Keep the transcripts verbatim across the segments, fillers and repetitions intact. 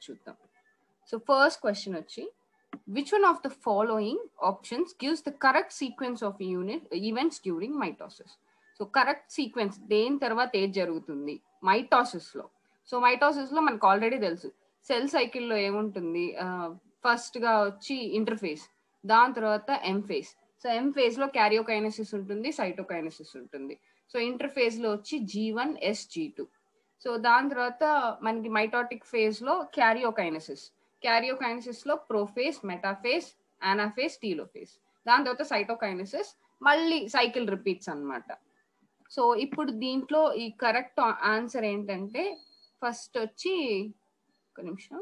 చూద్దాం. So first question వచ్చి which one of the following options gives the correct sequence of unit events during mitosis? So correct sequence దేని తర్వాత ఏది జరుగుతుంది mitosis లో. So mitosis లో మనకు ఆల్రెడీ తెలుసు సెల్ సైకిల్లో ఏముంటుంది, ఫస్ట్ గా వచ్చి ఇంటర్ఫేస్, దాని తర్వాత M phase. So M phase లో క్యారియోకైనసిస్ ఉంటుంది, సైటోకైనసిస్ ఉంటుంది. సో ఇంటర్ఫేజ్ లో వచ్చి G one S G two. So దాని తర్వాత మనకి మైటోటిక్ ఫేజ్ లో క్యారియోకైనసిస్, క్యారియోకైనసిస్ లో ప్రోఫేజ్, మెటాఫేజ్, ఆనాఫేజ్, టీలోఫేజ్. దాని తర్వాత సైటోకైనసిస్, మళ్ళీ సైకిల్ రిపీట్స్ అన్నమాట. సో ఇప్పుడు దీంట్లో ఈ కరెక్ట్ ఆన్సర్ ఏంటంటే ఫస్ట్ వచ్చి ఒక నిమిషం.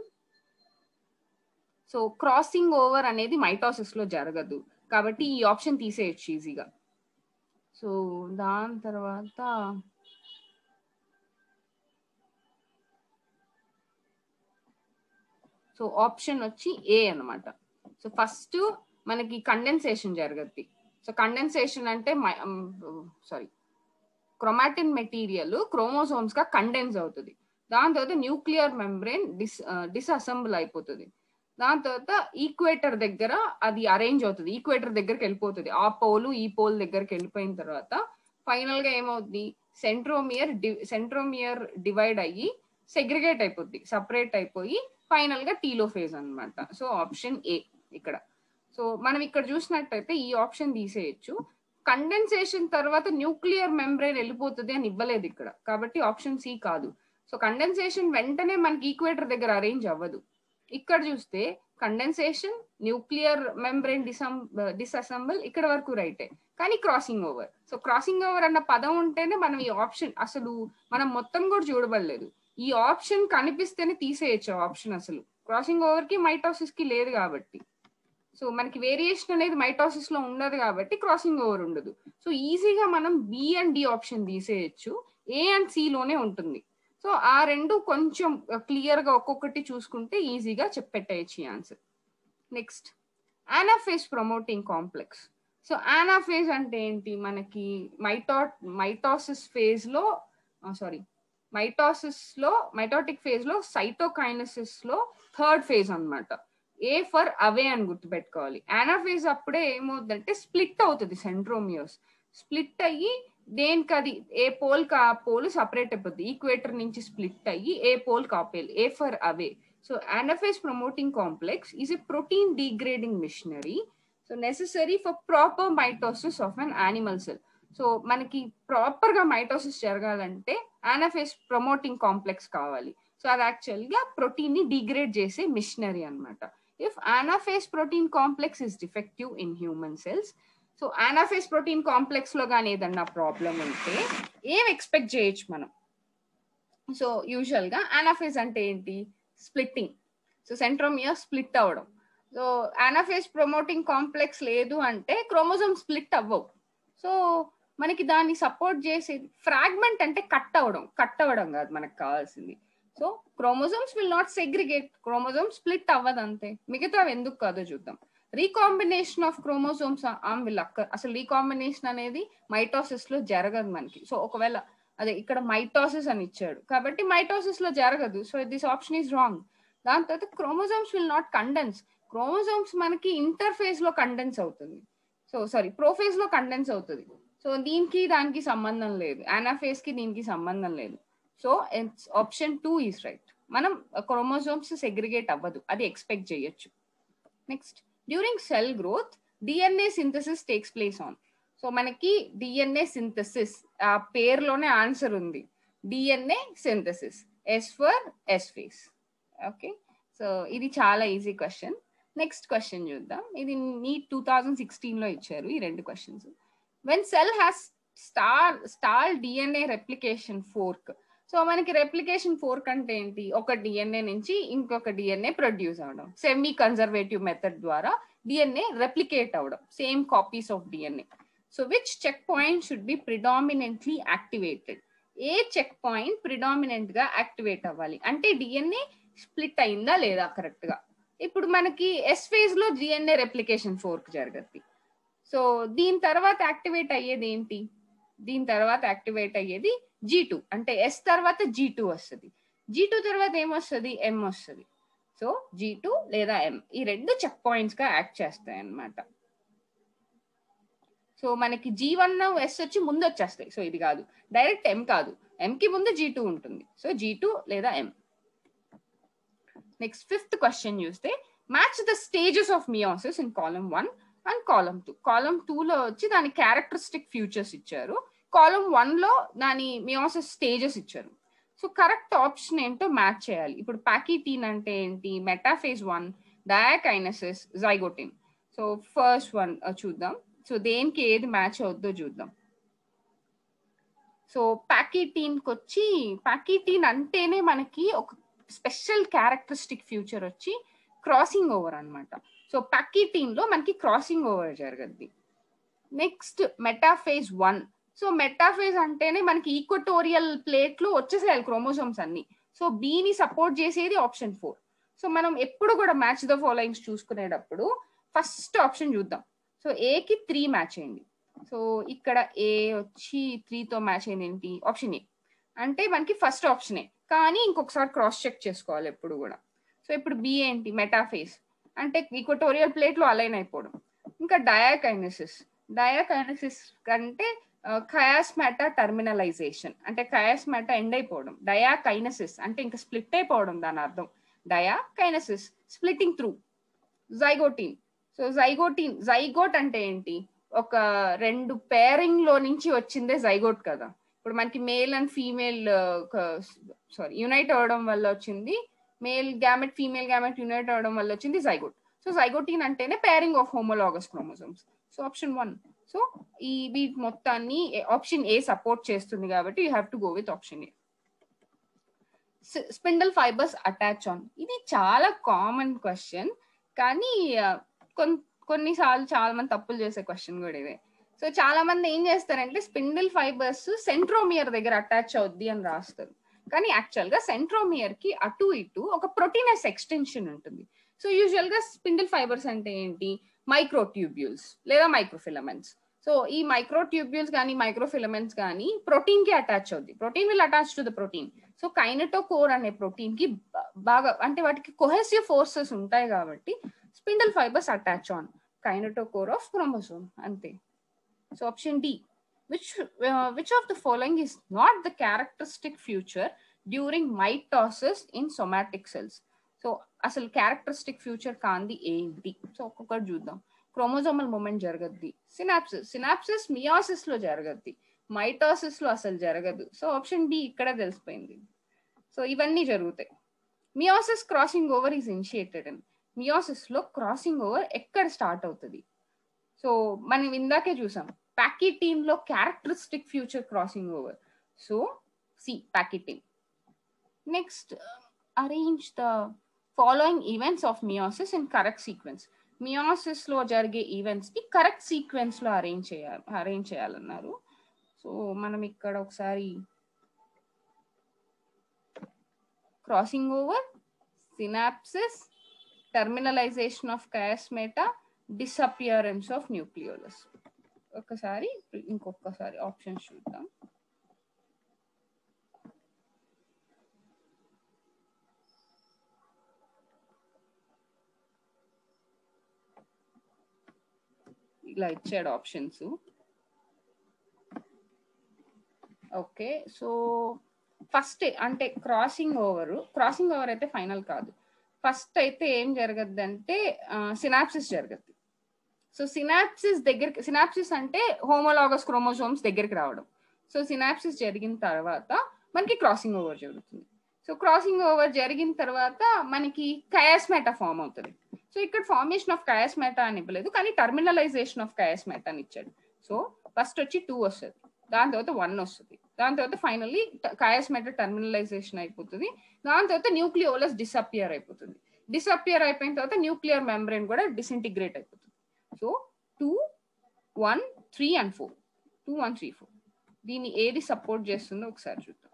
సో క్రాసింగ్ ఓవర్ అనేది మైటోసిస్ లో జరగదు కాబట్టి ఈ ఆప్షన్ తీసేయచ్చు ఈజీగా. సో దాని తర్వాత సో ఆప్షన్ వచ్చి ఏ అన్నమాట. సో ఫస్ట్ మనకి కండెన్సేషన్ జరగద్ది. సో కండెన్సేషన్ అంటే సారీ క్రోమాటిన్ మెటీరియల్ క్రోమోసోమ్స్ గా కండెన్స్ అవుతుంది. దాని తర్వాత న్యూక్లియర్ మెంబ్రెయిన్ డిస్ డిస్అసెంబుల్ అయిపోతుంది. దాని తర్వాత ఈక్వేటర్ దగ్గర అది అరేంజ్ అవుతుంది, ఈక్వేటర్ దగ్గరికి వెళ్ళిపోతుంది. ఆ పోలు ఈ పోల్ దగ్గరికి వెళ్ళిపోయిన తర్వాత ఫైనల్ గా ఏమవుతుంది, సెంట్రోమియర్ డి సెంట్రోమియర్ డివైడ్ అయ్యి సెగ్రిగేట్ అయిపోద్ది, సపరేట్ అయిపోయి ఫైనల్ గా టీలోఫేజ్ అన్నమాట. సో ఆప్షన్ ఏ ఇక్కడ. సో మనం ఇక్కడ చూసినట్టయితే ఈ ఆప్షన్ తీసేయచ్చు. కండెన్సేషన్ తర్వాత న్యూక్లియర్ మెంబ్రెయిన్ వెళ్ళిపోతుంది అని ఇవ్వలేదు ఇక్కడ, కాబట్టి ఆప్షన్ సి కాదు. సో కండెన్సేషన్ వెంటనే మనకి ఈక్వేటర్ దగ్గర అరేంజ్ అవ్వదు. ఇక్కడ చూస్తే కండెన్సేషన్, న్యూక్లియర్ మెంబ్రెయిన్ డిసమ్ డిస్అసెంబుల్ ఇక్కడ వరకు రైటే, కానీ crossing over. So crossing over అన్న పదం ఉంటేనే మనం ఈ ఆప్షన్ అసలు మనం మొత్తం కూడా చూడబడలేదు. ఈ ఆప్షన్ కనిపిస్తేనే తీసేయచ్చు ఆప్షన్. అసలు క్రాసింగ్ ఓవర్ కి మైటోసిస్ కి లేదు కాబట్టి, సో మనకి వేరియేషన్ అనేది మైటోసిస్ లో ఉండదు కాబట్టి క్రాసింగ్ ఓవర్ ఉండదు. సో ఈజీగా మనం బి అండ్ డి ఆప్షన్ తీసేయచ్చు, ఏ అండ్ సి లోనే ఉంటుంది. సో ఆ రెండు కొంచెం క్లియర్ గా ఒక్కొక్కటి చూసుకుంటే ఈజీగా చెప్పెట్టేయచ్చు ఈ answer. Next anaphase promoting complex. So anaphase అంటే ఏంటి, మనకి మైటో మైటోసిస్ ఫేజ్ లో సారీ మైటోసిస్ లో మైటోటిక్ ఫేజ్ లో సైటోకైనసిస్ లో థర్డ్ ఫేజ్ అన్నమాట. ఏ ఫర్ అవే అని గుర్తుపెట్టుకోవాలి. ఆనాఫేజ్ అప్పుడే ఏమవుతుందంటే స్ప్లిట్ అవుతుంది, సెంట్రోమియర్స్ స్ప్లిట్ అయ్యి దేనికి అది ఏ పోల్ కా పోల్ సపరేట్ అయిపోద్ది, ఈక్వేటర్ నుంచి స్ప్లిట్ అయ్యి ఏ పోల్ కాపేల్, ఏ far away. So anaphase promoting complex is a protein degrading machinery so necessary for proper mitosis of an animal cell. So మనకి ప్రాపర్ గా మైటోసిస్ జరగాలంటే ఆనాఫేజ్ ప్రమోటింగ్ కాంప్లెక్స్ కావాలి. సో అది యాక్చువల్ గా ప్రోటీన్ ని డిగ్రేడ్ చేసే మిషనరీ అన్నమాట. If anaphase protein complex is defective in human cells, so anaphase protein complex లో కానీ ఏదన్నా ప్రాబ్లం ఉంటే ఏం ఎక్స్పెక్ట్ చేయొచ్చు మనం. సో యూజువల్ గా ఆనాఫేజ్ అంటే ఏంటి, స్ప్లిట్టింగ్. సో సెంట్రోమియర్ స్ప్లిట్ అవ్వడం. సో ఆనాఫేజ్ ప్రమోటింగ్ కాంప్లెక్స్ లేదు అంటే క్రోమోజోమ్ స్ప్లిట్ అవ్వవు. సో మనకి దాన్ని సపోర్ట్ చేసేది ఫ్రాగ్మెంట్ అంటే కట్ అవ్వడం, కట్ అవ్వడం కాదు మనకు కావాల్సింది. So chromosomes will not segregate, chromosome split అవ్వదు అంతే. మిగతా ఎందుకు కాదో చూద్దాం. Recombination of chromosomes um will occur. అసలు రీకాంబినేషన్ అనేది మైటోసిస్ లో జరగదు మనకి. సో ఒకవేళ అదే ఇక్కడ మైటోసిస్ అని ఇచ్చాడు కాబట్టి మైటోసిస్ లో జరగదు. So this option is wrong. దాని తర్వాత chromosomes will not condense. Chromosomes మనకి ఇంటర్ఫేజ్ లో కండెన్స్ అవుతుంది, సో సారీ ప్రోఫేజ్ లో కండెన్స్ అవుతుంది. సో దీనికి దానికి సంబంధం లేదు, ఆనాఫేజ్ కి దీనికి సంబంధం లేదు. So option two is right. మనం క్రోమోజోమ్స్ సెగ్రిగేట్ అవ్వదు, అది ఎక్స్పెక్ట్ చేయొచ్చు. Next during cell growth DNA synthesis takes place on. So మనకి డిఎన్ఏ సింథసిస్ ఆ పేరులోనే ఆన్సర్ ఉంది, DNA synthesis. S for yes phase. Okay, so ఇది చాలా ఈజీ క్వశ్చన్. నెక్స్ట్ క్వశ్చన్ చూద్దాం. ఇది నీట్ టూ థౌజండ్ సిక్స్టీన్ లో ఇచ్చారు ఈ రెండు questions. When cell has star stall DNA replication fork. So మనకి రెప్లికేషన్ ఫోర్క్ అంటే ఏంటి, ఒక డిఎన్ఏ నుంచి ఇంకొక డిఎన్ఏ ప్రొడ్యూస్ అవడం, సెమీ కన్జర్వేటివ్ మెథడ్ ద్వారా డిఎన్ఏ రెప్లికేట్ అవడం, same copies of DNA. So which check point should be predominantly activated. ఏ చెక్ పాయింట్ ప్రిడామినెంట్ గా యాక్టివేట్ అవ్వాలి అంటే డిఎన్ఏ స్ప్లిట్ అయిందా లేదా కరెక్ట్ గా. ఇప్పుడు మనకి ఎస్ ఫేజ్ లో డిఎన్ఏ రెప్లికేషన్ ఫోర్క్ జరగద్ది. సో దీని తర్వాత యాక్టివేట్ అయ్యేది ఏంటి, దీని తర్వాత యాక్టివేట్ అయ్యేది జీ టూ, అంటే ఎస్ తర్వాత జీ టూ వస్తుంది. జీ టూ తర్వాత ఏమొస్తుంది, ఎం వస్తుంది. సో జీ టూ లేదా ఎం ఈ రెండు చెక్ పాయింట్స్ గా యాక్ట్ చేస్తాయి అన్నమాట. సో మనకి జీ వన్ ఎస్ వచ్చి ముందు వచ్చేస్తాయి. సో ఇది కాదు, డైరెక్ట్ ఎం కాదు, ఎం కి ముందు జీ టూ ఉంటుంది. సో జీ టూ లేదా ఎం. నెక్స్ట్ ఫిఫ్త్ క్వశ్చన్ చూస్తే match the stages of meiosis in column one and column two. Column two లో వచ్చి దాని క్యారెక్టరిస్టిక్ ఫ్యూచర్స్ ఇచ్చారు, కాలమ్ వన్ లో దాని మియోసిస్ స్టేజెస్ ఇచ్చారు. సో కరెక్ట్ ఆప్షన్ ఏంటో మ్యాచ్ చేయాలి. ఇప్పుడు ప్యాకిటీన్ అంటే ఏంటి, metaphase one, diakinesis, zygotene. So first one చూద్దాం. సో దేనికి ఏది మ్యాచ్ అవుద్దో చూద్దాం. సో ప్యాకిటీన్ కి వచ్చి, ప్యాకిటీన్ అంటేనే మనకి ఒక స్పెషల్ క్యారెక్టరిస్టిక్ ఫ్యూచర్ వచ్చి క్రాసింగ్ ఓవర్ అనమాట. సో ప్యాకిటీన్ లో మనకి క్రాసింగ్ ఓవర్ జరగద్ది. Next metaphase one. So metaphase అంటేనే మనకి ఈక్వటోరియల్ ప్లేట్ లో వచ్చేసేయాలి క్రోమోసోమ్స్ అన్ని. సో బీని సపోర్ట్ చేసేది ఆప్షన్ ఫోర్. సో మనం ఎప్పుడు కూడా మ్యాచ్ ద ఫాలోయింగ్స్ చూసుకునేటప్పుడు ఫస్ట్ ఆప్షన్ చూద్దాం. సో ఏకి త్రీ మ్యాచ్ అయింది. సో ఇక్కడ ఏ వచ్చి త్రీతో మ్యాచ్ అయింది ఏంటి, ఆప్షన్ ఏ అంటే మనకి ఫస్ట్ ఆప్షనే, కానీ ఇంకొకసారి క్రాస్ చెక్ చేసుకోవాలి ఎప్పుడు కూడా. సో ఇప్పుడు బి ఏంటి, మెటాఫేజ్ అంటే ఈక్వటోరియల్ ప్లేట్ లో అలైన్ అయిపోవడం. ఇంకా డయాకైనసిస్, డయాకైనసిస్ అంటే కయాస్మాటా టర్మినలైజేషన్ అంటే కయాస్మాటా ఎండ్ అయిపోవడం. డయాకైనసిస్ అంటే ఇంకా స్ప్లిట్ అయిపోవడం దాని అర్థం. Diakinesis splitting through. Zygotene, so zygotene zygote అంటే ఏంటి, ఒక రెండు పేరింగ్ లో నుంచి వచ్చిందే జైగోట్ కదా. ఇప్పుడు మనకి male and female sorry unite అవ్వడం వల్ల వచ్చింది male gamete, female gamete unite అవ్వడం వల్ల వచ్చింది జైగోట్. సో జైగోటిన్ అంటేనే pairing of homologous chromosomes. So option one. So ఈ వీటి మొత్తాన్ని ఆప్షన్ ఏ సపోర్ట్ చేస్తుంది కాబట్టి you have to go with option A. Spindle fibres attach on, ఇది చాలా కామన్ క్వశ్చన్, కానీ కొన్నిసార్లు చాలా మంది తప్పులు చేసే క్వశ్చన్ కూడా ఇదే. సో చాలా మంది ఏం చేస్తారంటే స్పిండిల్ ఫైబర్స్ సెంట్రోమియర్ దగ్గర అటాచ్ అవుద్ది అని రాస్తారు, కానీ యాక్చువల్ గా సెంట్రోమియర్ కి అటు ఇటు ఒక ప్రోటీనస్ ఎక్స్టెన్షన్ ఉంటుంది. సో యూజువల్ గా స్పిండిల్ ఫైబర్స్ అంటే ఏంటి, మైక్రోట్యూబ్యూల్స్ లేదా మైక్రోఫిలమెంట్స్. సో ఈ మైక్రోట్యూబ్యూల్స్ కానీ మైక్రోఫిలమెంట్స్ కానీ ప్రోటీన్ కి అటాచ్ అవుద్ది. Protein will attach to the protein. So kinetochore అనే ప్రోటీన్ కి బాగా అంటే వాటికి కొహెసివ్ ఫోర్సెస్ ఉంటాయి కాబట్టి spindle fibres attach on kinetochore of chromosome అంతే. So option D, which uh, which of the following is not the characteristic feature during mitosis in somatic cells. So అసలు characteristic feature కాంది ఏంటి. So ఒక్కొక్కటి చూద్దాం. Chromosomal movement జరగద్ది, synapsis synapsis meiosis లో జరగద్ది, mitosis లో అసలు జరగదు. సో ఆప్షన్ డి ఇక్కడ తెలిసిపోయింది. సో ఇవన్నీ జరుగుతాయి. Meiosis crossing over is initiated అని, మియోసిస్ లో క్రాసింగ్ ఓవర్ ఎక్కడ స్టార్ట్ అవుతుంది. సో మనం ఇందాకే చూసాం ప్యాకిటీన్ లో characteristic feature crossing over. So C pachytene. Next arrange the following events of meiosis in correct sequence. Meiosis లో జరిగే ఈవెంట్స్ ని కరెక్ట్ సీక్వెన్స్ లో అరేంజ్ చేయాలి అరేంజ్ చేయాలన్నారు. సో మనం ఇక్కడ ఒకసారి crossing over, synapsis, terminalization of chiasmata, disappearance of nucleolus. ఒకసారి ఇంకొకసారి ఆప్షన్స్ చూద్దాం. ఇలా ఇచ్చాడు ఆప్షన్స్. ఓకే, సో ఫస్ట్ అంటే క్రాసింగ్ ఓవర్ క్రాసింగ్ ఓవర్ అయితే ఫైనల్ కాదు. ఫస్ట్ అయితే ఏం జరగద్ది అంటే సినాప్సిస్ జరగద్ది. సో సినాప్సిస్ దగ్గరికి, సినాప్సిస్ అంటే హోమోలాగస్ క్రోమోసోమ్స్ దగ్గరికి రావడం. సో సినాప్సిస్ జరిగిన తర్వాత మనకి క్రాసింగ్ ఓవర్ జరుగుతుంది. సో క్రాసింగ్ ఓవర్ జరిగిన తర్వాత మనకి కయాస్మేటా ఫామ్ అవుతుంది. సో ఇక్కడ ఫార్మేషన్ ఆఫ్ కయాస్మేటా అని ఇవ్వలేదు, కానీ టర్మినలైజేషన్ ఆఫ్ కయాస్మేటా అని ఇచ్చాడు. సో ఫస్ట్ వచ్చి టూ వస్తుంది, దాని తర్వాత వన్ వస్తుంది, దాని తర్వాత ఫైనల్లీ కయాస్మేటా టర్మినలైజేషన్ అయిపోతుంది, దాని తర్వాత న్యూక్లియోలస్ డిసపియర్ అయిపోతుంది. డిసపియర్ అయిపోయిన తర్వాత న్యూక్లియర్ మెంబ్రెయిన్ కూడా డిసింటిగ్రేట్ అయిపోతుంది. So two one three and four two one three four దీన్ని ఏది సపోర్ట్ చేస్తుందో ఒకసారి చూద్దాం.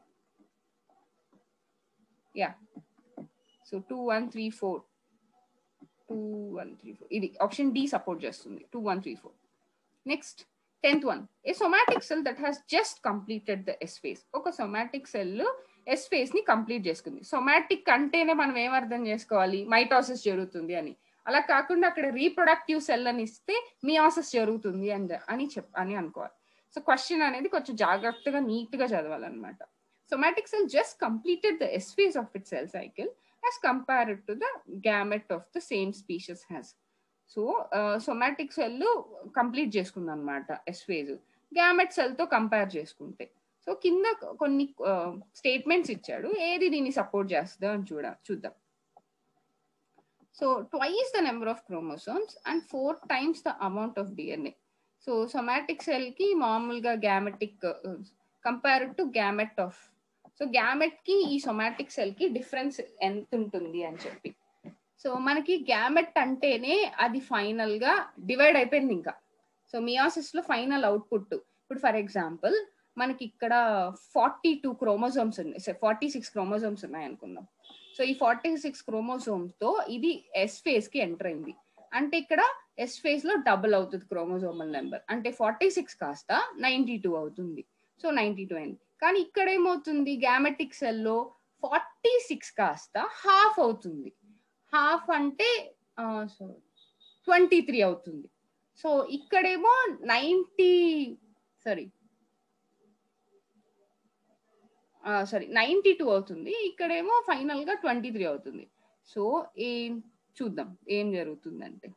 Yeah, so two one three four two one three four ఇది ఆప్షన్ డి సపోర్ట్ చేస్తుంది, two one three four. Next tenth one, a somatic cell that has just completed the S phase. ఒక somatic cell S phase ని complete చేసుకుంది. Somatic అంటేనే మనం ఏం అర్థం చేసుకోవాలి, మైటోసిస్ జరుగుతుంది అని. అలా కాకుండా అక్కడ రీప్రొడక్టివ్ సెల్ అని ఇస్తే మియోసిస్ జరుగుతుంది అని అని చెప్ అని అనుకోవాలి. సో క్వశ్చన్ అనేది కొంచెం జాగ్రత్తగా నీట్ గా చదవాలన్నమాట. Somatic cell just completed the S phase of it cell cycle as compared to the gamete of the same species has. So somatic cell complete చేసుకుంది అనమాట ఎస్ ఫేజ్, గ్యామెట్ సెల్ తో compare చేసుకుంటే. So కింద కొన్ని statements ఇచ్చాడు, ఏది దీన్ని support చేస్తుందో అని చూడ చూద్దాం. So twice the number of chromosomes and four times the amount of DNA. So somatic cell కి మామూలుగా gametic compare to gamete of, so gamete కి ఈ సొమాటిక్ సెల్ కి డిఫరెన్స్ ఎంత ఉంటుంది అని చెప్పి. సో మనకి గ్యామెట్ అంటేనే అది ఫైనల్ గా డివైడ్ అయిపోయింది ఇంకా. సో మియోసిస్ లో ఫైనల్ అవుట్పుట్, ఇప్పుడు ఫర్ ఎగ్జాంపుల్ మనకి ఇక్కడ ఫార్టీ టూ క్రోమోజోమ్స్ ఉన్నాయి, ఫార్టీ సిక్స్ క్రోమోజోమ్స్ ఉన్నాయి అనుకుందాం. సో ఈ ఫార్టీ సిక్స్ క్రోమోజోమ్స్ తో ఇది ఎస్ ఫేజ్ కి ఎంటర్ అయింది అంటే ఇక్కడ ఎస్ ఫేజ్ లో డబుల్ అవుతుంది క్రోమోజోమల్ నెంబర్, అంటే ఫార్టీ సిక్స్ కాస్త నైన్టీ టూ అవుతుంది. సో నైన్టీ టూ అయింది. కానీ ఇక్కడ ఏమవుతుంది, గ్యామెటిక్ సెల్ లో ఫార్టీ సిక్స్ కాస్త హాఫ్ అవుతుంది. హాఫ్ అంటే సో ట్వంటీ త్రీ అవుతుంది. సో ఇక్కడేమో ninety sorry sorry ninety two అవుతుంది, ఇక్కడేమో ఫైనల్ గా ట్వంటీ త్రీ అవుతుంది. సో ఏం చూద్దాం ఏం జరుగుతుందంటే,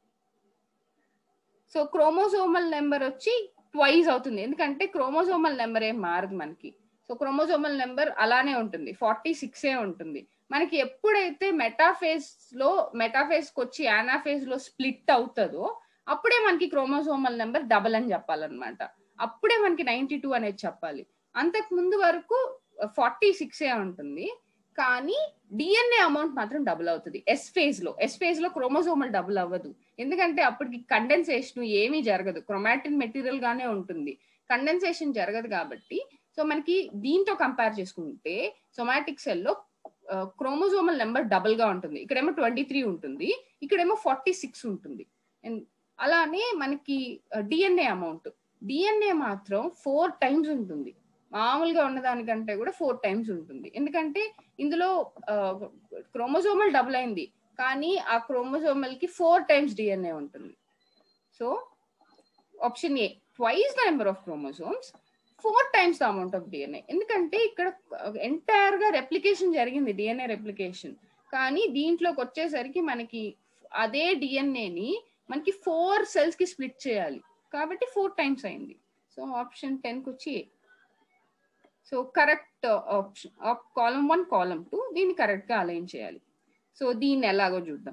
సో క్రోమోజోమల్ నెంబర్ వచ్చి ట్వైస్ అవుతుంది, ఎందుకంటే క్రోమోజోమల్ నెంబర్ ఏం మారదు మనకి. సో క్రోమోజోమల్ నెంబర్ అలానే ఉంటుంది, ఫార్టీ సిక్సే ఉంటుంది. మనకి ఎప్పుడైతే మెటాఫేజ్ లో మెటాఫేజ్ కి వచ్చి యానాఫేజ్ లో స్ప్లిట్ అవుతుందో అప్పుడే మనకి క్రోమోజోమల్ నెంబర్ డబల్ అని చెప్పాలన్నమాట. అప్పుడే మనకి నైన్టీ టూ అనేది చెప్పాలి. అంతకు ముందు వరకు ఫార్టీ సిక్సే ఉంటుంది, కానీ డిఎన్ఏ అమౌంట్ మాత్రం డబుల్ అవుతుంది ఎస్ ఫేజ్ లో. ఎస్ ఫేజ్ లో క్రోమోజోమల్ డబుల్ అవ్వదు, ఎందుకంటే అప్పటికి కండెన్సేషన్ ఏమీ జరగదు, క్రోమాటిన్ మెటీరియల్ గానే ఉంటుంది, కండెన్సేషన్ జరగదు కాబట్టి. సో మనకి దీంతో కంపేర్ చేసుకుంటే సొమాటిక్ సెల్ లో క్రోమోజోమల్ నెంబర్ డబుల్ గా ఉంటుంది, ఇక్కడేమో ట్వంటీ త్రీ ఉంటుంది, ఇక్కడేమో ఫార్టీ సిక్స్ ఉంటుంది. అలానే మనకి డిఎన్ఏ అమౌంట్ డిఎన్ఏ మాత్రం ఫోర్ టైమ్స్ ఉంటుంది, మామూలుగా ఉన్నదానికంటే కూడా ఫోర్ టైమ్స్ ఉంటుంది. ఎందుకంటే ఇందులో క్రోమోజోమల్ డబుల్ అయింది, కానీ ఆ క్రోమోజోమల్ కి ఫోర్ టైమ్స్ డిఎన్ఏ ఉంటుంది. So option A twice the number of chromosomes, four times the amount of DNA. ఎందుకంటే ఇక్కడ ఎంటైర్ గా రెప్లికేషన్ జరిగింది, డిఎన్ఏ రెప్లికేషన్, కానీ దీంట్లోకి వచ్చేసరికి మనకి అదే డిఎన్ఏని మనకి ఫోర్ సెల్స్ కి స్ప్లిట్ చేయాలి, కాబట్టి ఫోర్ టైమ్స్ అయింది. సో ఆప్షన్ టెన్ కి వచ్చి A. So correct option of column one column two దీన్ని కరెక్ట్ గా అలైన్ చేయాలి. సో దీన్ని ఎలాగో చూద్దాం.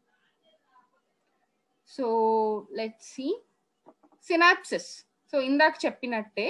So let's see synapsis. So ఇందాక చెప్పినట్టే,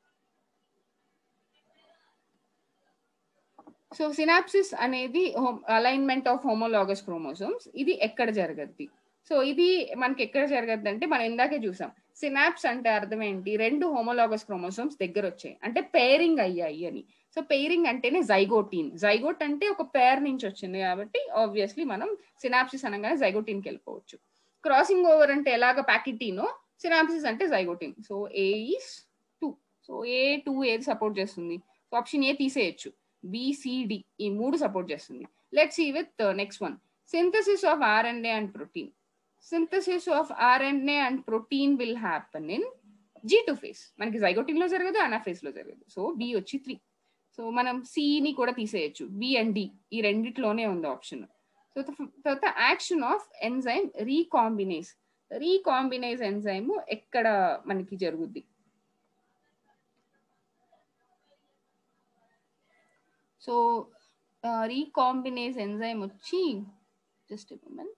సో సినాప్సిస్ అనేది అలైన్మెంట్ ఆఫ్ హోమోలాగస్ క్రోమోసోమ్స్, ఇది ఎక్కడ జరగద్ది? సో ఇది మనకి ఎక్కడ జరగద్ది అంటే మనం ఇందాకే చూసాం, సినాప్స్ అంటే అర్థం ఏంటి, రెండు హోమోలాగస్ క్రోమోసోమ్స్ దగ్గర వచ్చాయి అంటే పేరింగ్ అయ్యాయి అని. సో పేరింగ్ అంటేనే జైగోటీన్, జైగోట్ అంటే ఒక పేర్ నుంచి వచ్చింది కాబట్టి ఆబ్వియస్లీ మనం సినాప్సిస్ అనగానే జైగోటీన్కి వెళ్ళిపోవచ్చు. క్రాసింగ్ ఓవర్ అంటే ఎలాగ ప్యాకిటీనో, సినాప్సిస్ అంటే zygotene. So A is two. So A two ఏది సపోర్ట్ చేస్తుంది? సో ఆప్షన్ ఏ తీసేయచ్చు, బిసిడి ఈ మూడు సపోర్ట్ చేస్తుంది. Let's see with next one, synthesis of RNA and protein. Synthesis of R N A and protein will happen in G two phase. మనకి జైగోటిన్ లో జరగదు, anaphase లో జరగదు. సో బి వచ్చి త్రీ. సో మనం సి ని కూడా తీసేయచ్చు, బి అండ్ డి ఈ రెండిట్లోనే ఉంది ఆప్షన్. సో తర్వాత action of enzyme recombinase. Recombinase enzyme ఎక్కడ మనకి జరుగుద్ది? సో రీకాంబినేస్ ఎంజైమ్ వచ్చి జస్ట్ మూమెంట్,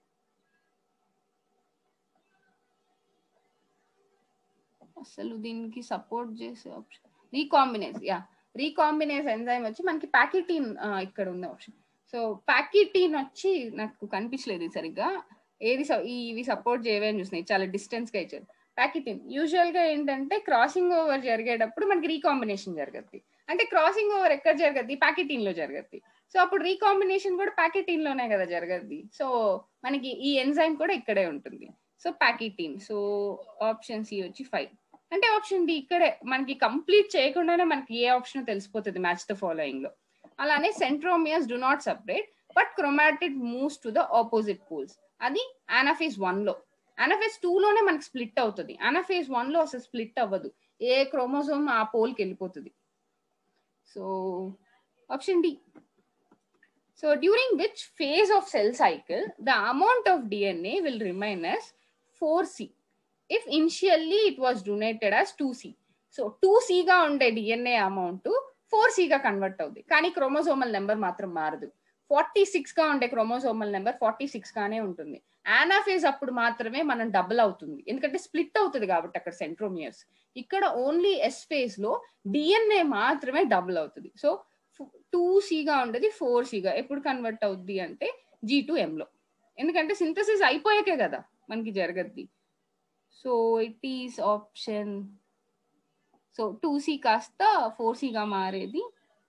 అసలు దీనికి సపోర్ట్ చేసే option recombinase, yeah recombinase enzyme వచ్చి మనకి ప్యాకిటీన్ ఇక్కడ ఉంది ఆప్షన్. సో ప్యాకిటీన్ వచ్చి నాకు కనిపించలేదు సరిగ్గా, ఏది ఇవి సపోర్ట్ చేయవే అని చూసినాయి, చాలా డిస్టెన్స్ గా ఇచ్చారు. ప్యాకిటీన్ యూజువల్ గా ఏంటంటే క్రాసింగ్ ఓవర్ జరిగేటప్పుడు మనకి రీకాంబినేషన్ జరగద్ది, అంటే క్రాసింగ్ ఓవర్ ఎక్కడ జరగద్ది? ప్యాకిటీన్ లో జరగద్ది. సో అప్పుడు రీకాంబినేషన్ కూడా ప్యాకిటీన్ లోనే కదా జరగద్ది. సో మనకి ఈ ఎంజైమ్ కూడా ఇక్కడే ఉంటుంది. So pachytene. So option C వచ్చి ఫైవ్. అంటే ఆప్షన్ డి ఇక్కడే మనకి కంప్లీట్ చేయకుండానే మనకి ఏ ఆప్షన్ తెలిసిపోతుంది మ్యాచ్ ద ఫాలోయింగ్ లో. అలానే centromeres do not separate but chromatid moves to the opposite poles. అది అనాఫేజ్ వన్ లో. అనాఫేజ్ టూ లోనే మనకి స్ప్లిట్ అవుతుంది. అనాఫేజ్ వన్ లో అసలు స్ప్లిట్ అవ్వదు, ఏ క్రోమోజోమ్ ఆ పోల్కి వెళ్ళిపోతుంది. So option D. So during which phase of cell cycle the amount of D N A will remain as four C if initially it was donated as two C. So two C గా ఉండే D N A amount four C గా convert అవుతుంది, కానీ chromosomal number మాత్రం మారదు. Forty six గా ఉండే chromosomal number forty six గానే ఉంటుంది. అనాఫేజ్ అప్పుడు మాత్రమే మనం డబుల్ అవుతుంది, ఎందుకంటే స్ప్లిట్ అవుతుంది కాబట్టి అక్కడ సెంట్రోమియర్స్. ఇక్కడ ఓన్లీ ఎస్ ఫేజ్ లో డిఎన్ఏ మాత్రమే డబుల్ అవుతుంది. సో టూ సిగా ఉండేది ఫోర్ సిగా ఎప్పుడు కన్వర్ట్ అవుద్ది అంటే జీ టు ఎం లో, ఎందుకంటే సింథసిస్ అయిపోయాకే కదా మనకి జరగద్ది. So it is option. So two C కాస్త ఫోర్ సిగా మారేది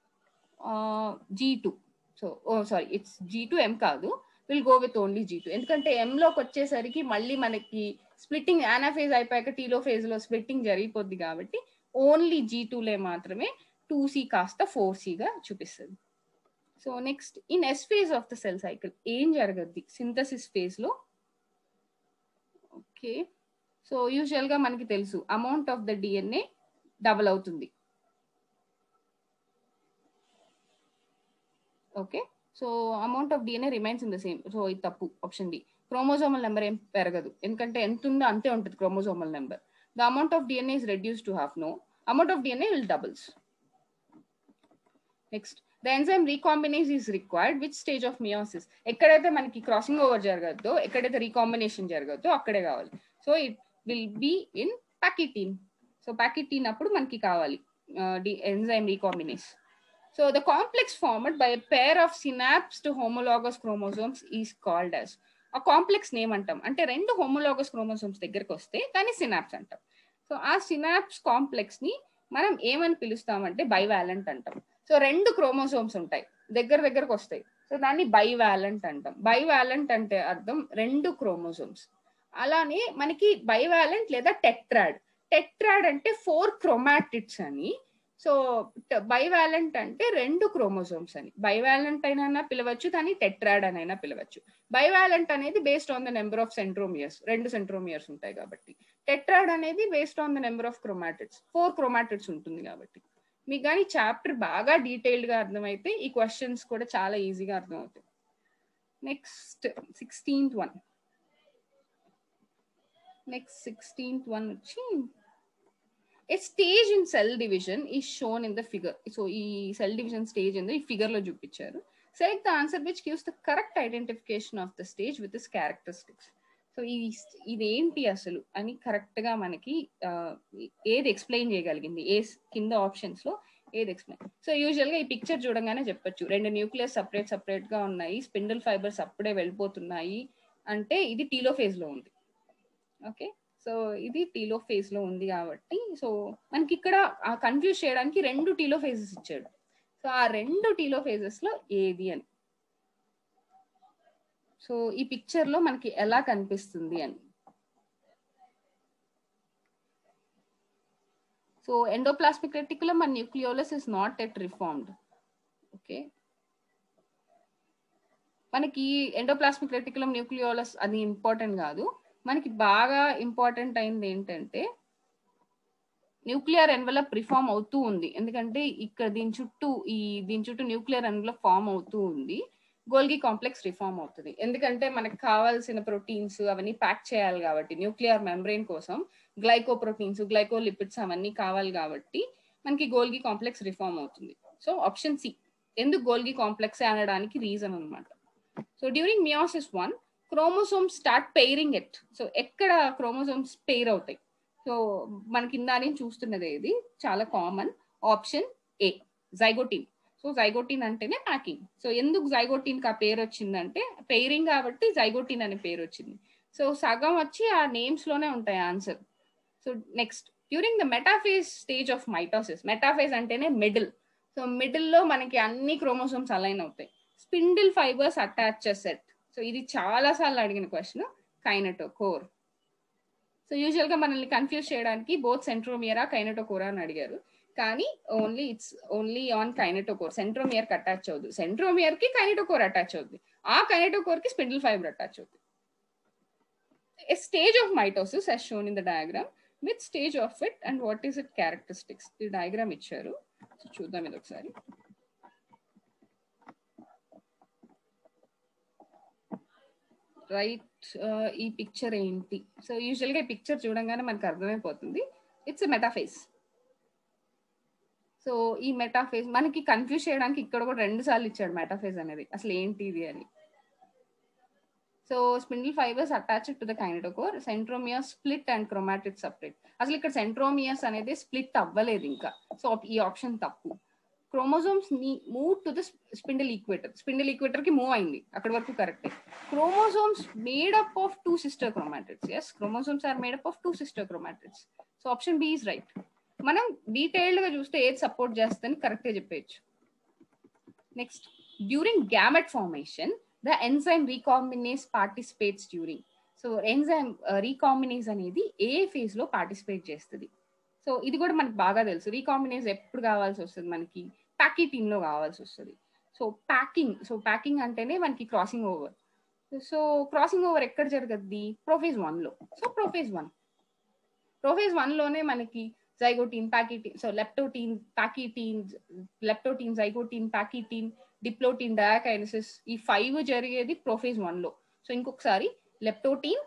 G two. So oh sorry it's G to M కాదు, will go with only G two. ఎందుకంటే ఎంలోకి వచ్చేసరికి మళ్ళీ మనకి స్ప్లిట్టింగ్ అనాఫేజ్ అయిపోయాక టీలో ఫేజ్ లో స్ప్లిట్టింగ్ జరిగిపోద్ది కాబట్టి ఓన్లీ జీ టూలే మాత్రమే టూ సి కాస్త ఫోర్ సిగా చూపిస్తుంది. So next in S phase of the cell cycle ఏం జరగద్ది సింథసిస్ ఫేజ్ లో? ఓకే, సో యూజువల్ గా మనకి తెలుసు amount of the DNA double అవుతుంది. Okay, so amount of DNA remains in the same. So ఇది తప్పు, ఆప్షన్ డి. క్రోమోజోమల్ నెంబర్ ఏం పెరగదు, ఎందుకంటే ఎంత ఉందో అంతే ఉంటుంది chromosomal number. The amount of DNA is reduce to half. No, amount of DNA will doubles. Next the enzyme recombinase is required which stage of meiosis? ఎక్కడైతే మనకి క్రాసింగ్ ఓవర్ జరగద్దో, ఎక్కడైతే రీకాంబినేషన్ జరగద్దో అక్కడే కావాలి. So it will be in pachytene. So pachytene అప్పుడు మనకి కావాలి enzyme recombinase. So the complex formed by a pair of synapsed homologous chromosomes is called as. ఆ కాంప్లెక్స్ నేమ్ అంటాం, అంటే రెండు హోమోలాగస్ క్రోమోజోమ్స్ దగ్గరకు వస్తే కానీ సినాప్స్ అంటాం. సో ఆ సినాప్స్ కాంప్లెక్స్ ని మనం ఏమని పిలుస్తామంటే బైవాలెంట్ అంటాం. సో రెండు క్రోమోజోమ్స్ ఉంటాయి, దగ్గర దగ్గరకు వస్తాయి, సో దాన్ని బైవాలెంట్ అంటాం. బైవాలెంట్ అంటే అర్థం రెండు క్రోమోజోమ్స్. అలానే మనకి బైవాలెంట్ లేదా టెట్రాడ్. టెట్రాడ్ అంటే ఫోర్ క్రోమాటిడ్స్ అని. సో బైవాలెంట్ అంటే రెండు క్రోమోజోమ్స్ అని. బైవాలెంట్ అయినా పిలవచ్చు, కానీ టెట్రాడ్ అనైనా పిలవచ్చు. బైవాలెంట్ అనేది based on the number of centromeres, రెండు సెంట్రోమియర్స్ ఉంటాయి కాబట్టి. టెట్రాడ్ అనేది based on the number of chromatids, four chromatids ఉంటుంది కాబట్టి. మీకు కానీ చాప్టర్ బాగా డీటెయిల్డ్ గా అర్థమైతే ఈ క్వశ్చన్స్ కూడా చాలా ఈజీగా అర్థమవుతాయి. Next sixteenth one next sixteenth one వచ్చి a stage in cell division is shown in the figure. So ఈ సెల్ డివిజన్ స్టేజ్ ఏందో ఈ ఫిగర్ లో చూపించారు. Select the answer which gives the correct identification of the stage with this characteristics. So ఇది ఇదేంటి అసలు అని కరెక్ట్ గా మనకి ఏది ఎక్స్ప్లెయిన్ చేయగలిగింది, ఏ కింద ఆప్షన్స్ లో ఏది ఎక్స్ప్లెయిన్. సో యూజువల్ గా ఈ పిక్చర్ చూడంగానే చెప్పొచ్చు రెండు న్యూక్లియస్ సపరేట్ సపరేట్ గా ఉన్నాయి, స్పిండిల్ ఫైబర్స్ అప్పుడే వెళ్ళిపోతున్నాయి అంటే ఇది టీలో ఫేజ్ లో ఉంది. ఓకే, సో ఇది టీలో ఫేజ్ లో ఉంది కాబట్టి సో మనకి ఇక్కడ కన్ఫ్యూజ్ చేయడానికి రెండు టీలో ఫేజెస్ ఇచ్చాడు. సో ఆ రెండు టీలో ఫేజెస్ లో ఏది అని. సో ఈ పిక్చర్ లో మనకి ఎలా కనిపిస్తుంది అని. So endoplasmic reticulum and nucleolus is not at reformed. Okay, మనకి ఎండోప్లాస్మిక్ రెటిక్యులమ్ న్యూక్లియోలస్ అది ఇంపార్టెంట్ కాదు, మనకి బాగా ఇంపార్టెంట్ అయింది ఏంటంటే న్యూక్లియర్ ఎన్వలప్ రిఫార్మ్ అవుతూ ఉంది, ఎందుకంటే ఇక్కడ దీని చుట్టూ ఈ దీని చుట్టూ న్యూక్లియర్ ఎన్వలప్ ఫామ్ అవుతూ ఉంది. గోల్గి కాంప్లెక్స్ రిఫార్మ్ అవుతుంది, ఎందుకంటే మనకు కావాల్సిన ప్రోటీన్స్ అవన్నీ ప్యాక్ చేయాలి కాబట్టి న్యూక్లియర్ మెంబ్రెయిన్ కోసం గ్లైకో ప్రోటీన్స్ గ్లైకో లిపిడ్స్ అవన్నీ కావాలి కాబట్టి మనకి గోల్గి కాంప్లెక్స్ రిఫార్మ్ అవుతుంది. సో ఆప్షన్ సి ఎందుకు గోల్గి కాంప్లెక్స్ అనడానికి రీజన్ అనమాట. So during meiosis one chromosomes start pairing it. So ఎక్కడ క్రోమోసోమ్స్ పెయిర్ అవుతాయి? సో మనకి ఇందాని చూస్తున్నది ఇది చాలా common, option A zygotene. So zygotene అంటేనే ప్యాకింగ్. సో ఎందుకు జైగోటిన్ కి ఆ పేరు వచ్చిందంటే పెయిరింగ్ కాబట్టి జైగోటిన్ అనే పేరు వచ్చింది. సో సగం వచ్చి ఆ నేమ్స్ లోనే ఉంటాయి answer. So next during the metaphase stage of mitosis. Metaphase అంటేనే మిడిల్. సో మిడిల్ లో మనకి అన్ని క్రోమోసోమ్స్ అలైన్ అవుతాయి. Spindle fibres attach set. So ఇది చాలా సార్లు అడిగిన క్వశ్చన్, కైనెటోకోర్. సో యూజువల్ గా మనల్ని కన్ఫ్యూజ్ చేయడానికి బోత్ సెంట్రోమియరా కైనెటోకోరా అని అడిగారు, కానీ only it's only on kinetochore. Centromere కి అటాచ్ అవుతుంది, సెంట్రోమియర్ కి కైనెటోకోర్ అటాచ్ అవుతుంది, ఆ కైనెటోకోర్ కి స్పిండిల్ ఫైబర్ అటాచ్ అవుతుంది. A stage of mitosis as shown in the diagram, with stage of it and what is its characteristics. The diagram ఇచ్చారు, so చూద్దాం ఇది ఒకసారి. రైట్, ఈ పిక్చర్ ఏంటి? సో యూజువల్ గా ఈ పిక్చర్ చూడంగానే మనకు అర్థమైపోతుంది, ఇట్స్ ఎ మెటాఫేజ్. సో ఈ మెటాఫేజ్ మనకి కన్ఫ్యూజ్ చేయడానికి ఇక్కడ కూడా రెండు సార్లు ఇచ్చాడు మెటాఫేజ్ అనేది అసలు ఏంటి ఇది అని. So spindle fibers attached to the kinetochore, centromere split and chromatid separate. అసలు ఇక్కడ సెంట్రోమియర్స్ అనేది స్ప్లిట్ అవ్వలేదు ఇంకా, సో ఈ ఆప్షన్ తప్పు. Chromosomes move to the spindle equator, spindle equator కి మూవ్ అయింది, అక్కడ వరకు కరెక్టే. Chromosomes made up of two sister chromatids. Yes, chromosomes are made up of two sister chromatids. So option B is right. మనం డీటెయిల్డ్ గా చూస్తే ఏది సపోర్ట్ చేస్తుందని కరెక్ట్గా చెప్పేయచ్చు. Next, during gamete formation the enzyme recombinase participates during. So enzyme recombinase అనేది ఏ phase లో పార్టిసిపేట్ చేస్తుంది? సో ఇది కూడా మనకు బాగా తెలుసు. రీకాంబినేజ్ ఎప్పుడు కావాల్సి వస్తుంది మనకి? ప్యాకిటీన్ లో కావాల్సి వస్తుంది. సో ప్యాకింగ్, సో ప్యాకింగ్ అంటేనే మనకి crossing over. So crossing over ఎక్కడ జరగద్ది? ప్రోఫేజ్ వన్ లో. So prophase one prophase one లోనే మనకి zygotene, pachytene, so leptotene, pachytene, leptotene, zygotene, pachytene, diplotene, diakinesis, ఈ ఫైవ్ జరిగేది ప్రోఫేజ్ వన్ లో. సో ఇంకొకసారి, leptotene,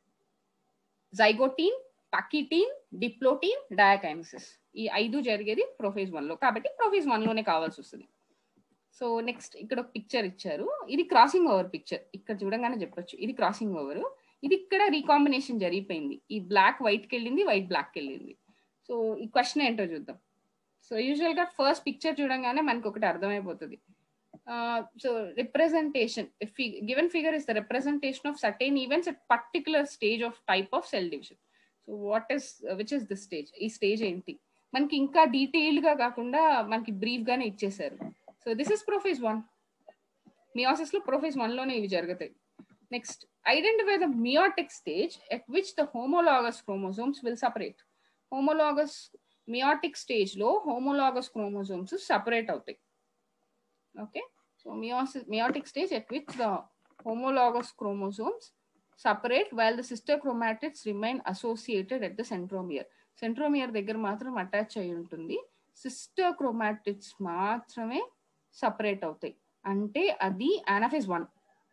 zygotene, pachytene, diplotene, diakinesis, ఈ ఐదు జరిగేది ప్రోఫేజ్ వన్ లో, కాబట్టి ప్రోఫేజ్ వన్ లోనే కావాల్సి వస్తుంది. సో నెక్స్ట్, ఇక్కడ ఒక పిక్చర్ ఇచ్చారు, ఇది క్రాసింగ్ ఓవర్ పిక్చర్. ఇక్కడ చూడంగానే చెప్పొచ్చు ఇది క్రాసింగ్ ఓవర్. ఇది ఇక్కడ రీకాంబినేషన్ జరిగిపోయింది, ఈ బ్లాక్ వైట్ కి వెళ్ళింది, వైట్ బ్లాక్ కి వెళ్ళింది. సో ఈ క్వశ్చన్ ఏంటో చూద్దాం. సో యూజువల్ గా ఫస్ట్ పిక్చర్ చూడంగానే మనకు ఒకటి అర్థమైపోతుంది. So representation, given figure is the representation of certain events at particular stage of type of cell division. So what is which is the stage? ఈ stage ఏంటి? మనకి ఇంకా డీటెయిల్డ్ గా కాకుండా మనకి బ్రీఫ్ గానే ఇచ్చేసారు. So this is prophase one. Meiosis లో ప్రోఫేజ్ వన్ లోనే ఇవి జరుగుతాయి. Next, identify the meiotic stage at which the homologous chromosomes will separate. Homologous meiotic stage లో హోమోలాగస్ క్రోమోజోమ్స్ సపరేట్ అవుతాయి. Okay, so meiosis meiotic stage at which the homologous chromosomes separate while the sister chromatids remain associated at the centromere. Centromere దగ్గర మాత్రం attach అయి ఉంటుంది, sister chromatids మాత్రమే separate అవుతాయి. అంటే అది అనాఫేజ్ వన్.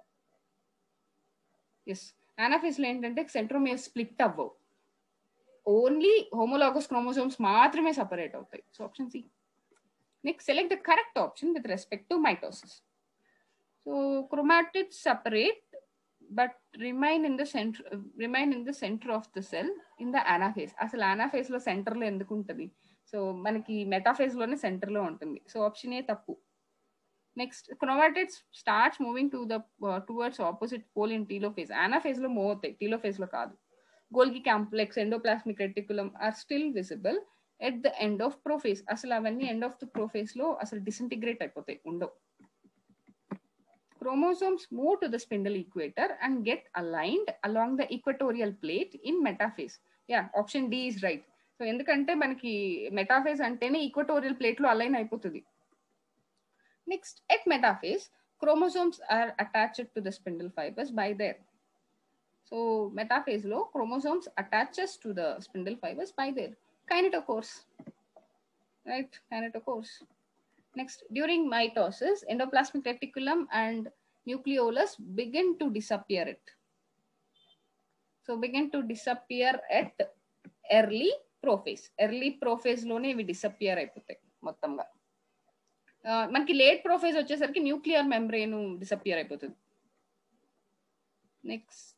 ఎస్, అనాఫేజ్ లో ఏంటంటే సెంట్రోమియర్ స్ప్లిట్ అవ్వవు, ఓన్లీ హోమోలాగస్ క్రోమోజోమ్స్ మాత్రమే సపరేట్ అవుతాయి. So option C. Next, select the correct option with respect to mitosis. So chromatids separate but remain in the center remain in the center of the cell in the anaphase. అసలు anaphase లో center లో ఎందుకు ఉంటుంది? So మనకి metaphase లోనే centre లో ఉంటుంది. So option A తప్పు. Next, chromatids starts moving to the towards opposite pole in telophase. anaphase లో మూవ్ అవుతాయి, టీలోఫేజ్ లో కాదు. Golgi complex, endoplasmic reticulum are still visible at the end of prophase. అసలు అవన్నీ ఎండ్ ఆఫ్ ద ప్రోఫేజ్ లో అసలు disintegrate అయిపోతాయి, ఉండవు. Chromosomes move to the spindle equator and get aligned along the equatorial plate in metaphase. Yeah, option D is right. So ఎందుకంటే మనకి metaphase అంటేనే equatorial plate లో అలైన్ అయిపోతుంది. Next, at metaphase chromosomes are attached to the spindle fibers by their. So metaphase లో chromosomes attaches to the spindle fibers by their kinetochores. Right, kinetochores. Next, during mitosis, endoplasmic reticulum and nucleolus begin to disappear it. So begin to disappear at early prophase. Early prophase లోనే ఇవి disappear అయిపోతాయి మొత్తంగా. మనకి late prophase వచ్చేసరికి nuclear membrane disappear అయిపోతుంది. Next,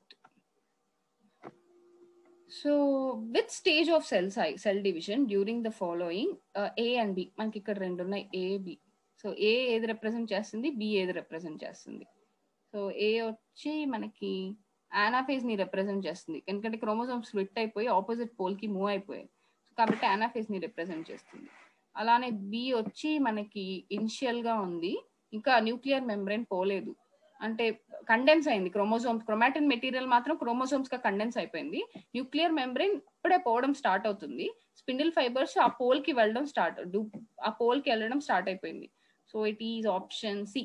so with stage of cell size cell division during the following A and B. మనకి ఇక్కడ రెండు ఉన్నాయి, ఏ బి. సో ఏ ఏది రిప్రజెంట్ చేస్తుంది, బి ఏది రిప్రజెంట్ చేస్తుంది? సో ఏ వచ్చి మనకి అనాఫేజ్ ని రిప్రజెంట్ చేస్తుంది, ఎందుకంటే క్రోమోజోమ్ స్ప్లిట్ అయిపోయి ఆపోజిట్ పోల్ కి మూవ్ అయిపోయాయి, కాబట్టి అనాఫేజ్ ని రిప్రజెంట్ చేస్తుంది. అలానే బి వచ్చి మనకి ఇనిషియల్ గా ఉంది, ఇంకా న్యూక్లియర్ మెంబ్రెయిన్ పోలేదు, అంటే కండెన్స్ అయింది క్రోమోజోమ్స్, క్రోమాటిన్ మెటీరియల్ మాత్రం క్రోమోజోమ్స్ గా కండెన్స్ అయిపోయింది. న్యూక్లియర్ మెంబ్రెయిన్ ఇప్పుడే పోవడం స్టార్ట్ అవుతుంది. స్పిండిల్ ఫైబర్స్ ఆ పోల్ కి వెళ్ళడం స్టార్ట్ ఆ పోల్ కి వెళ్ళడం స్టార్ట్ అయిపోయింది. So it is option C.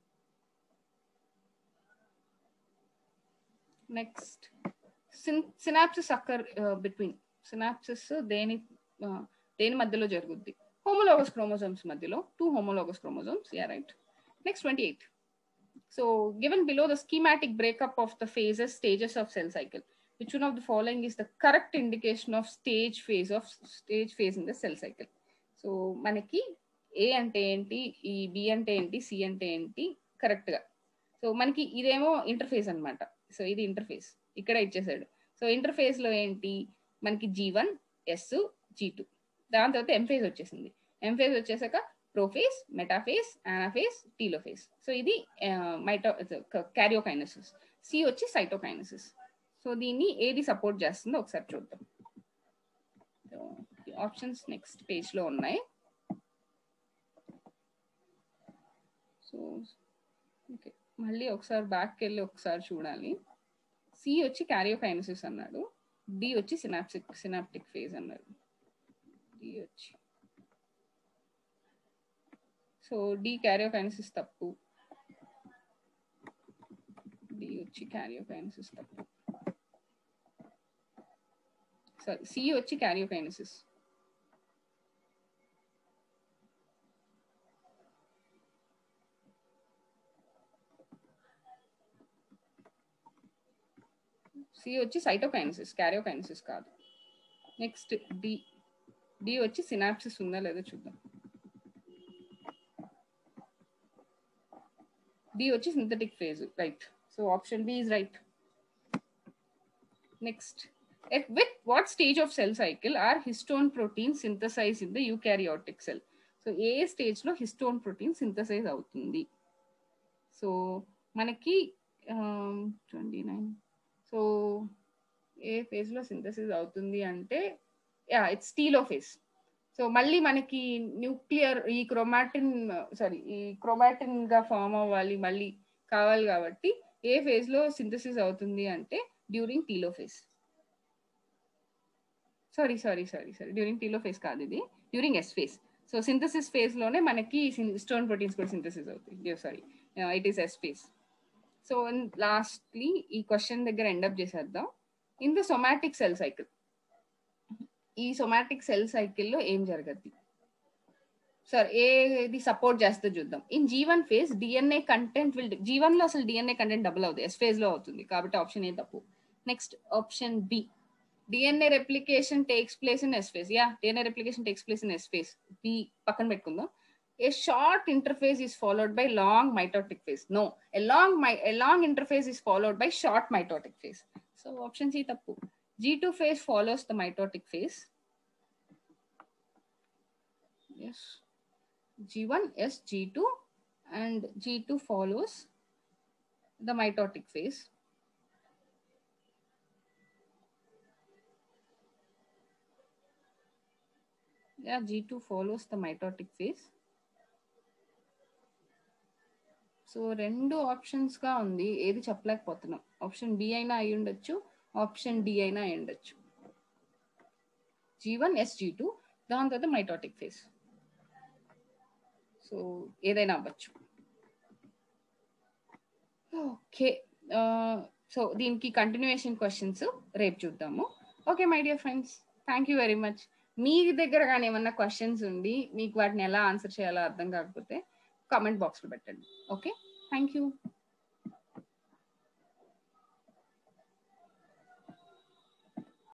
Next, synapsis occur between, synapsis దేని దేని మధ్యలో జరుగుద్ది? హోమోలోగస్ క్రోమోజోమ్స్ మధ్యలో, two homologous chromosomes. Yeah right. Next twenty eight. So given below the schematic breakup of the phases, stages of cell cycle, which one of the following is the correct indication of stage phase of stage phase in the cell cycle? So మనకి A అంటే ఏంటి, ఈ B అంటే ఏంటి, C అంటే ఏంటి correct గా. So మనకి ఇదేమో ఇంటర్ఫేస్ అన్నమాట. సో ఇది ఇంటర్ఫేస్ ఇక్కడ ఇచ్చేసాడు. సో ఇంటర్ఫేస్ లో ఏంటి మనకి G one S G two, దాని తర్వాత ఎం ఫేజ్ వచ్చేసింది. ఎం ఫేజ్ వచ్చేసాక prophase, metaphase, anaphase, telophase. So ఇది మైటో క్యారియోకైనసిస్. సి వచ్చి సైటోకైనసిస్. సో దీన్ని ఏది సపోర్ట్ చేస్తుందో ఒకసారి చూద్దాం. ఆప్షన్స్ నెక్స్ట్ పేజ్ లో ఉన్నాయి. సో ఓకే, మళ్ళీ ఒకసారి బ్యాక్ వెళ్ళి ఒకసారి చూడాలి. సి వచ్చి క్యారియోకైనసిస్ అన్నాడు, డి వచ్చి సినాప్సిక్ సినాప్టిక్ ఫేజ్ అన్నాడు. డి వచ్చి సో డి క్యారియోకైనసిస్ తప్పు, డి వచ్చి క్యారియోకైనసిస్ తప్పు. సారీ, సి వచ్చి క్యారియోకైనసిస్. సి వచ్చి సైటోకైనసిస్, క్యారియోకైనసిస్ కాదు. నెక్స్ట్ డి, డి వచ్చి సినాప్సిస్ ఉందా లేదో చూద్దాం. డి వచ్చి synthetic phase, right. So option B is right. Next, at with what stage of cell cycle are histone proteins synthesized in the eukaryotic cell? So ఏ stage లో histone protein synthesize అవుతుంది? So మనకి twenty nine so ఏ phase లో synthesis అవుతుంది అంటే yeah it's telophase. So మళ్ళీ మనకి న్యూక్లియర్ ఈ క్రోమాటిన్ సారీ ఈ క్రోమాటిన్ గా ఫామ్ అవ్వాలి మళ్ళీ కావాలి కాబట్టి ఏ ఫేజ్ లో సింథసిస్ అవుతుంది అంటే during telophase. Sorry sorry sorry sorry during telophase కాదు, ఇది during S phase. So synthesis phase లోనే మనకి హిస్టోన్ ప్రోటీన్స్ కూడా సింథసిస్ అవుతాయి. Sorry it is S phase. So lastly ఈ క్వశ్చన్ దగ్గర ఎండప్ చేసేద్దాం. In the somatic cell cycle, ఈ సొమాటిక్ సెల్ సైకిల్లో ఏం జరగద్ది? సార్ ఏది సపోర్ట్ చేస్తే చూద్దాం. In G one phase DNA content will, G one లో అసలు డిఎన్ఏ కంటెంట్ డబుల్ అవుతుంది, ఎస్ ఫేజ్ లో అవుతుంది కాబట్టి ఆప్షన్ ఏ తప్పు. Next option B, DNA replication takes place in S phase. Yeah DNA replication takes place in S phase. B పక్కన పెట్టుకుందాం. A short interphase is followed by long mitotic phase. No, a long a long interphase is followed by short mitotic phase. So option C tappu. G two phase follows the mitotic phase. Yes. G one, yes, G two, and G two follows the mitotic phase. Yeah, G two follows the mitotic phase. So రెండు options గా ఉంది, ఏది చెప్పలేకపోతున్నాం. Option B అయినా అయి ఉండొచ్చు, option D అయినా అయి ఉండొచ్చు. G one S G two, దాని తర్వాత మైటోటిక్ ఫేజ్. సో ఏదైనా అవ్వచ్చు. ఓకే, సో దీనికి కంటిన్యూయేషన్ క్వశ్చన్స్ రేపు చూద్దాము. Okay my dear friends, thank you very much. మీ దగ్గర కానీ ఏమన్నా క్వశ్చన్స్ ఉండి మీకు వాటిని ఎలా ఆన్సర్ చేయాలో అర్థం కాకపోతే కామెంట్ బాక్స్లో పెట్టండి. Okay, thank you.